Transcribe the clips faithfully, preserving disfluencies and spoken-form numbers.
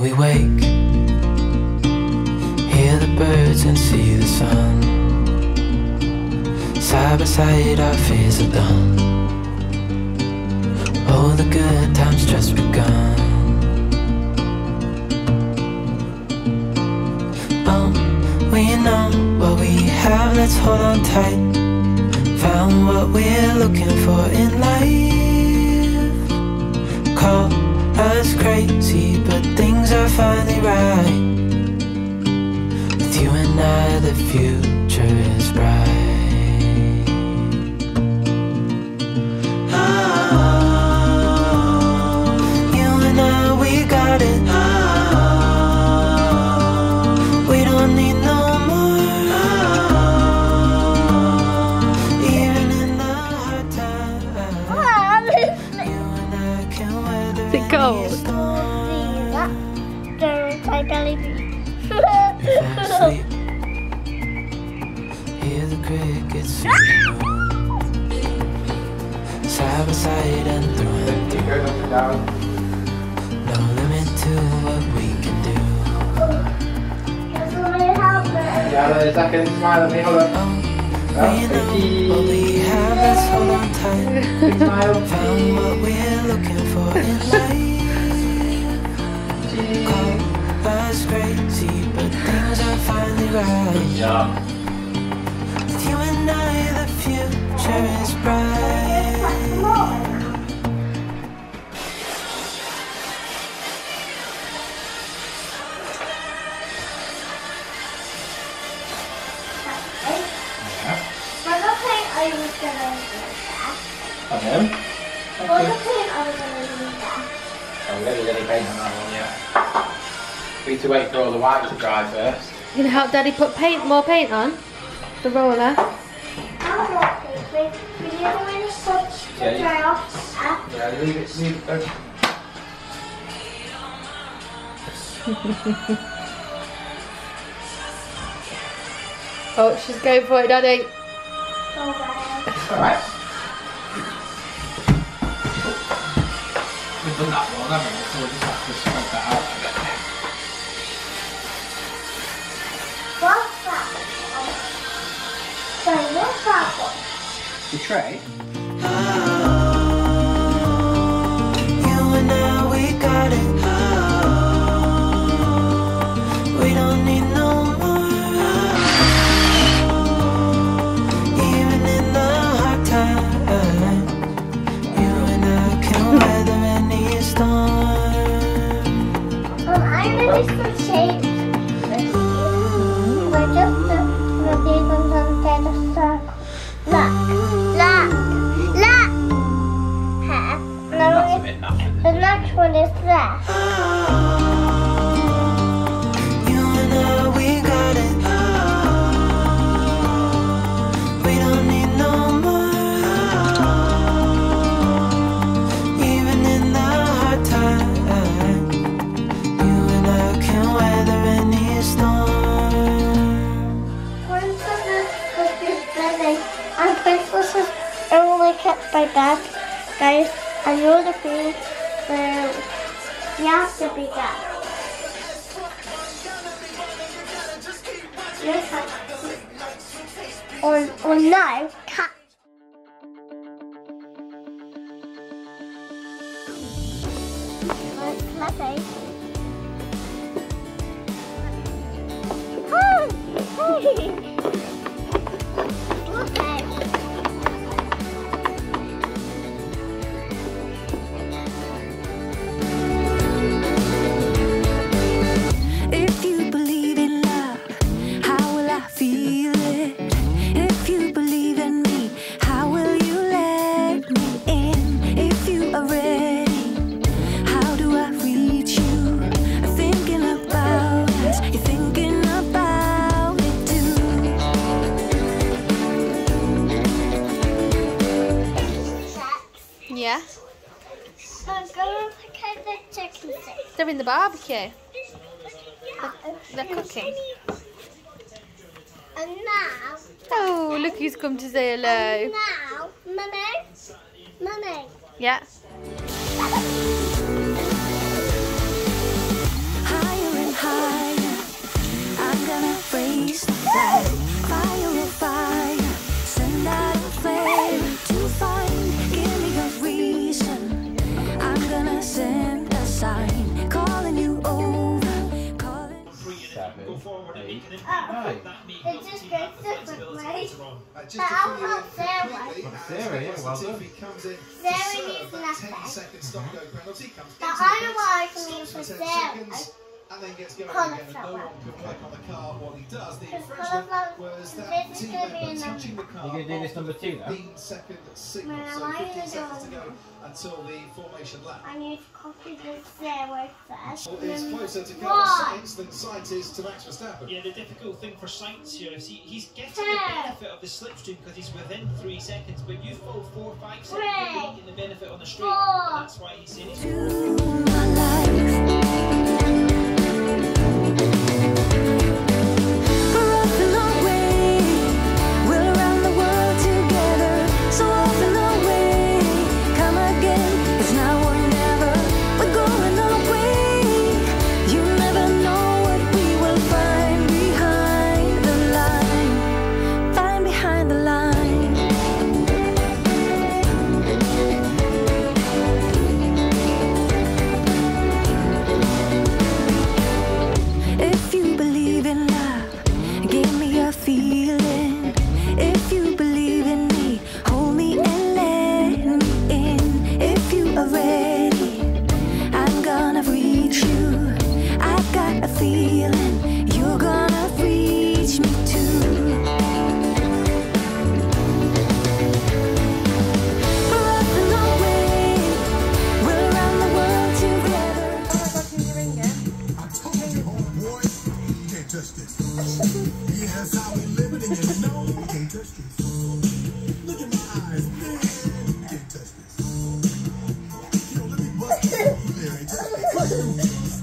we wake, hear the birds and see the sun. Side by side our fears are done. Oh, the good times just begun. Oh, we know what we have, let's hold on tight. Found what we're looking for in life. Call us crazy, but things are finally right. With you and I, the future is bright. Oh, you and I, we got it. Oh, we don't need no more. Oh, even in the hard times, you and I can weather any storm. If I sleep, hear the crickets sing. Side by side and through and through. No limit to what we can do. Yeah, a second. Smile at me, hold on. Oh, we know what we have, let's hold on tight. Smile. Found what we're looking for in life. Call us crazy, but things are finally right. Yeah. With you and I, the future is bright. What the paint are you gonna do that? Pardon? What the paint are you gonna do that? Oh, we don't need any paint on that one yet. We need to wait for all the white to dry first. You gonna help Daddy put paint, more paint on the roller? I don't want paint. Wait, will you ever really put the Yeah, dry you- off? Uh, Yeah, leave it, leave it first. Oh, she's going for it, Daddy. so bad. Alright. We've done that one, haven't we? So we'll just have to spread that out a bit. What's that one? Sorry, what's that one? The tray? You and I, we got it. We don't need no more. Even in the hard times, you and I can weather any storm. Um, I really some shapes. We're just the these ones on the circle. Look, look, look. Here. That's a Now bit nothing. the next one is there. You and I, we got it. We don't need no more. Even in the hard times, you and I can weather any storm. Princesses was this birthday, and princesses are only kept by dad, guys. And you're the queen, so you have to be dad. Yes, or or no, cat. Let's see. Oh, hey. Okay. If you believe in love, how will I feel it? If you believe in me, how will you let me in? If you are ready, how do I reach you? Thinking about us, you're thinking about it too. Yeah. I'm going to cook the chicken sticks. They're in the barbecue. They're cooking. And now, Oh, look who's come to say hello. now, mummy, mummy. Yeah. How Debbie. Hey. Oh, Right. it just goes different ways. Uh, just But to I'll fill you in help Sarah. completely, Well, as Sarah, yeah, Nicholas well done. Latifi comes in to Sarah serve needs that nothing. ten second stop go penalty, comes But into the I box, like me stops for for ten Sarah. seconds, and then gets going Colour again, and no flower. one can work on the car while he does. The Because infringement colour was flower- that this is team gonna be member a touching the number. car You gonna do this after number two now? fifteen second signal, Well, so I fifteen don't seconds to know. go until the formation lap. I need to copy this Sarah first. Well, it's closer to Why? Carlos Sainz than Sainz is to Max Verstappen. Yeah, the difficult thing for Sainz here is he, he's getting the Ten. benefit of the slipstream because he's within three seconds, but you fall four, five seconds, Three. you're not getting the benefit on the straight, Four. and that's why he's saying he's To my life. For off and away, we're around the world together. So off and away, come again. It's now or never. We're going away. You never know what we will find behind the line. Find behind the line. If you believe in love, give me a feeling. If you believe in me, hold me and let me in. If you are ready, I'm gonna reach you. I've got a feeling you're gonna reach me too. We're up and away, we're around the world together. I told you, homeboy, you can't touch this. Yeah, that's how we live it, and you know you can't touch this. Look at my eyes, man, you can't touch this. Yo, let me bust this. You ain't touch this.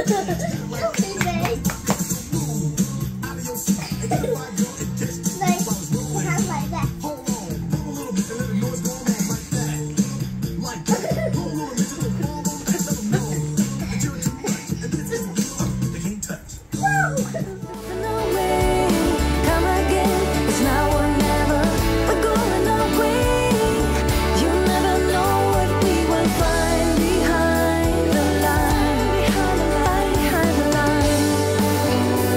Out of your seat, and get a white girl and test this. Like, If I was rolling, it has like that. hold on, pump a little bit and let the noise go on like that. Like that. Hold on, let the ball on, let them know that you're too much, and this is uh, they can't touch. And away, come again. It's now or never. We're going away. You never know what we will find behind the line. Behind the line, behind the line.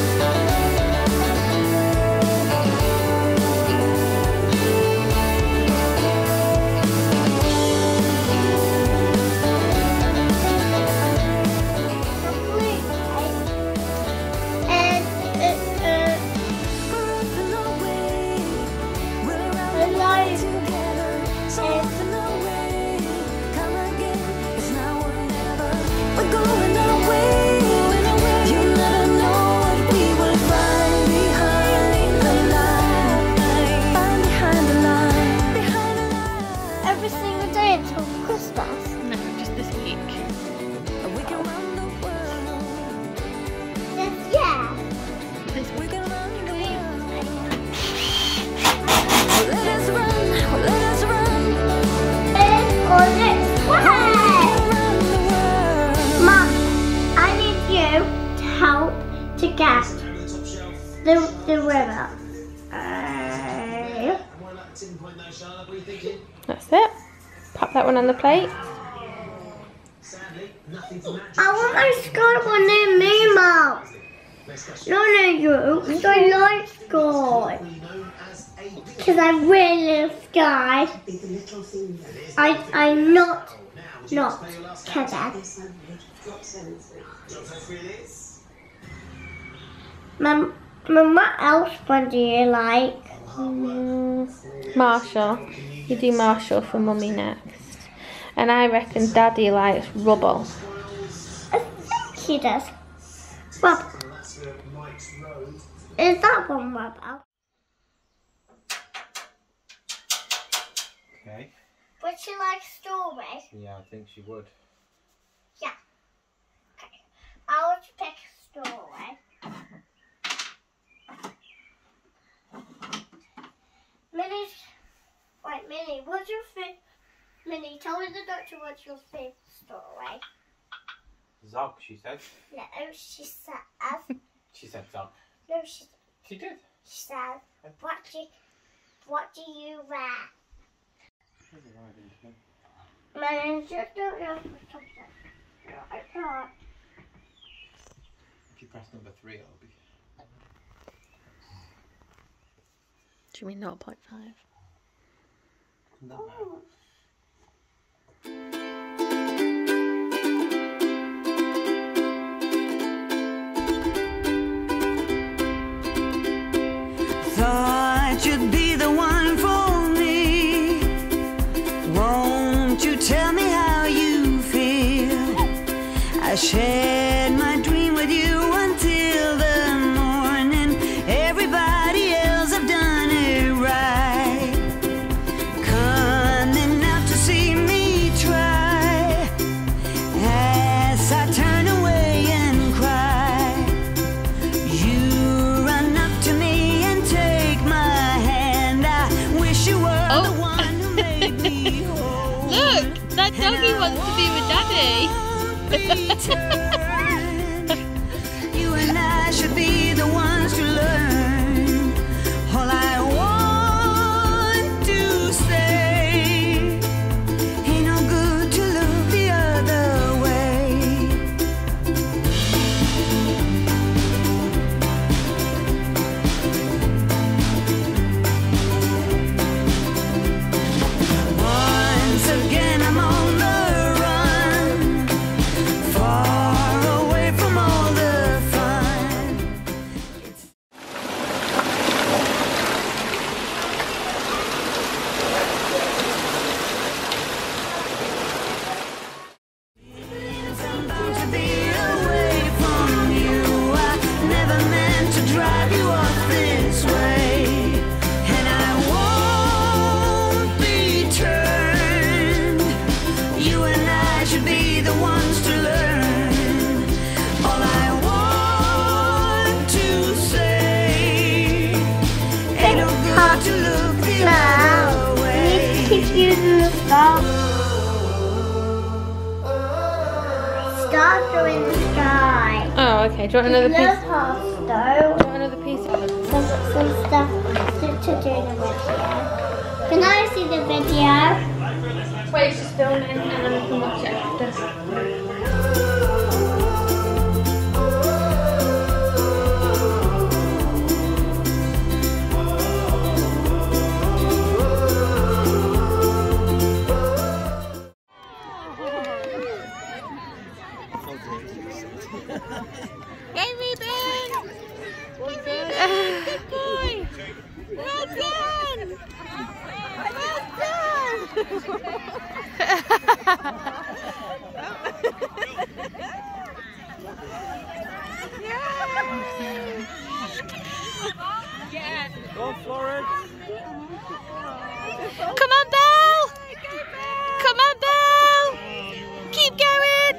And uh, We're up and away. We're around I the like world together. So off and away, come again. It's now or never. We're going away. You never know what we will find behind the line. Find behind the line. Behind the line. every single day until Christmas. No, just this week. We can run the world. Yes, yeah. We can run the world. Let us run. Let us run. It's on its way. Run the world. Mum, I need you to help to get the the river. Uh, That's it. Pop that one on the plate. I want my sky one near me, Mum. No, no, you. I like sky. Because I really love sky. I, I'm not, not kidding. Mum, Mum, what else one do you like? Mm, Marshall. You do Marshall for Mummy next. And I reckon Daddy likes Rubble. I think he does. Well, is that one rubber? Okay. Would she like strawberry? Yeah, I think she would. Yeah. Okay. I want to pick strawberry. Minnie, wait, Minnie, what's your favorite? Minnie, tell me the doctor what's your favorite strawberry. Zog, she said. No, she said. She said Zog. No, she. She did. She said. What do? What do you wear? Minnie, just don't know for something. I can't. If you press number three, it'll be. Do you mean zero point five? No. Thought you'd be the one for me. Won't you tell me how you feel? I shared my dream with you until the morning. Everybody else have done it right. Coming out to see me try. As I turn away and cry, you run up to me and take my hand. I wish you were Oh. the one who made me whole. Look, that doggy wants to be with Daddy. You and I should be the ones to learn. All I want to say, ain't no good to look the other way. Once again I'm on the run, far away from all the fun. I'm bound to be away from you. I never meant to drive you off this way, and I won't be turned. You and I should be the ones to learn. All I want to say, ain't no good to look the other way. Keep using the stop. Stars in the sky. Oh, okay. Do you want another piece? Love hearts Do though. you want another piece of it? Some, some stuff to, to do in the video. Can I see the video? Wait, just film it and then we can watch it after. Everything! Well done! Good boy! Well done! Well done! Yeah! Go on, Florence! Come on, Belle! Come on, Belle! Keep going!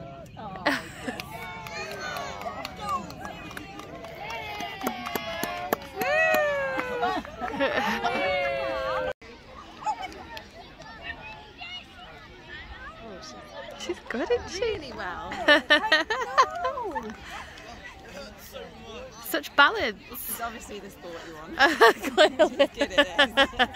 She's good, isn't she? Really well. Such balance. This is obviously the sport you want. Clearly. Good at it.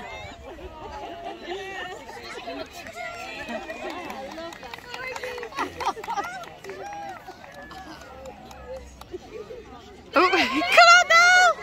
Oh, come on now!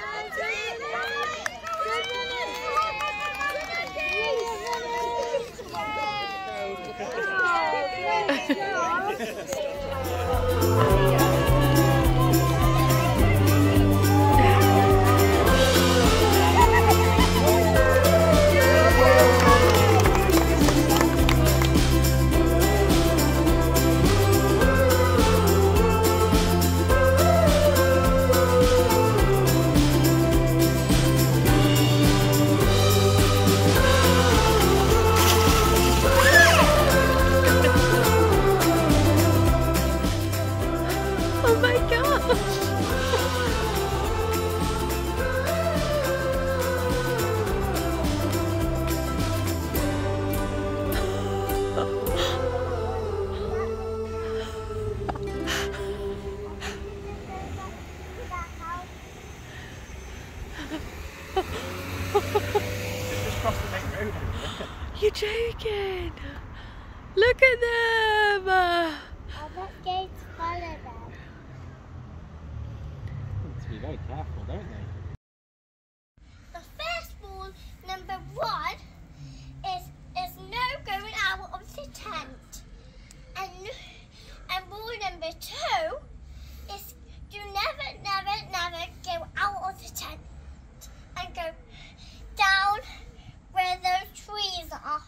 Oh my gosh! You're joking! Look at them! I bet Gates follow them. very careful, don't they? The first rule, number one, is is no going out of the tent. And and rule number two is you never, never, never go out of the tent and go down where those trees are.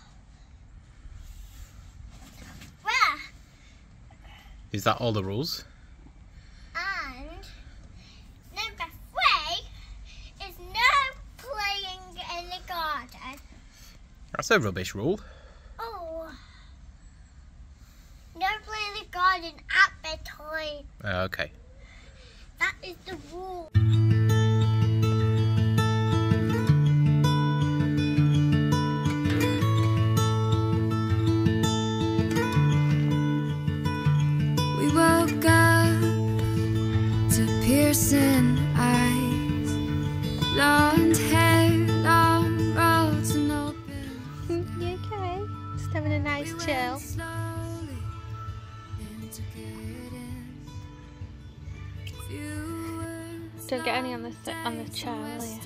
Where? Is that all the rules? And number three is no playing in the garden. That's a rubbish rule. Oh. No playing in the garden at bedtime. Uh, okay. That is the rule. We woke up to piercing eyes, blonde hair, long roads and open. You okay? Just having a nice chill. Slowly into getting few words. Don't get any on the on the chair, will you?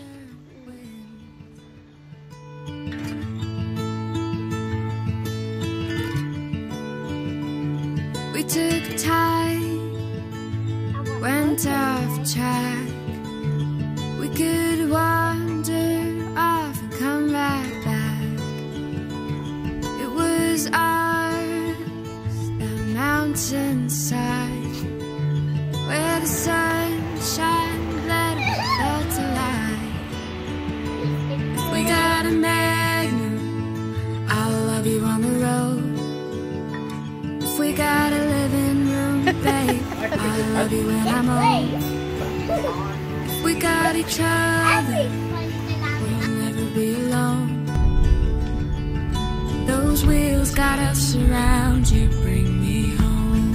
We took time, went off track. We could wander off and come right back. It was ours, the mountainside, where the sunshine let us felt alive. We got a magnum, I'll love you on the road. If we got a living room, babe, I'll love you when I'm old. If we got each other, we'll never be alone. Those wheels got us around you, bring me home.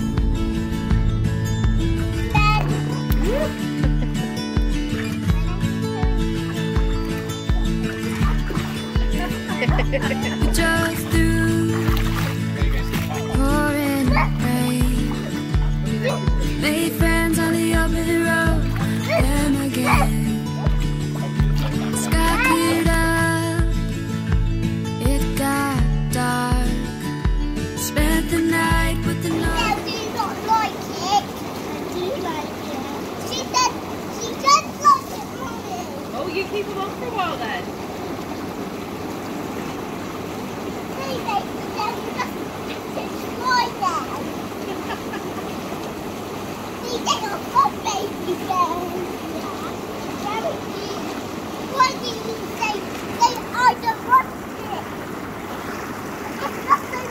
We drove through pouring rain, made friends on the open road, them again. Sky cleared up, it got dark. Spent the night with the I night. do not like it. I do like it. She said, she said like it, Mommy. Oh, you keep them on for a while then? Please, they said just destroy them. These are not good baby girls. Very cute. Why do you say they are the rustic? It's not the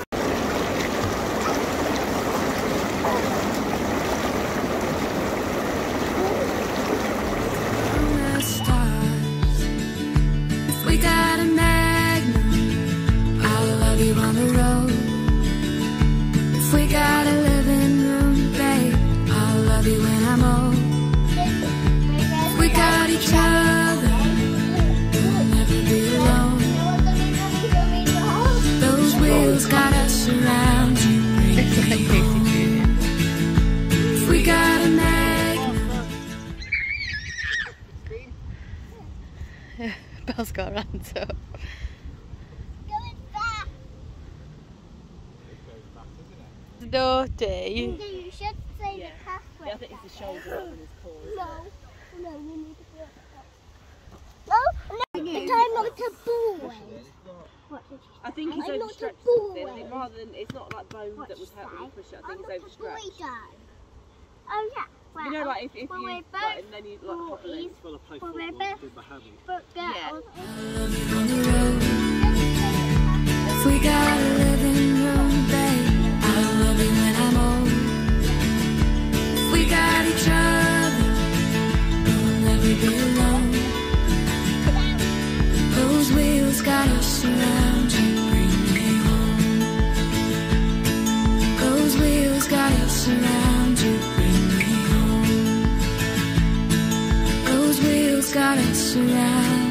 From the stars. If we got a magnum, I'll love you on the road. If we got a living room, babe, I'll love you when I'm old. If we got each other, we'll never be alone. Those wheels got us around you, bring me home. If we got a magnum. Belle's got her hands up. Going back. Naughty. You should say the password. Yeah, I think it's the shoulder up and his paws. No, no, you need to do it. No, no, but I'm not a boy. What did you I think he's I'm not a overstretched boy. something. I think rather than, it's not like bone that would hurt when you push it, I think I'm it's not a boy, overstretched. Dad. Oh yeah. Well, You know, like if, if well, you we're like, both and then you like hobble it. boys. Well, we're both but girls. On the road. If we got a living room, babe, I'll love you when I'm old. If we got each other, we'll never be alone. Those wheels got us around you, bring me home. Those wheels got us around you, bring me home. Those wheels got us around.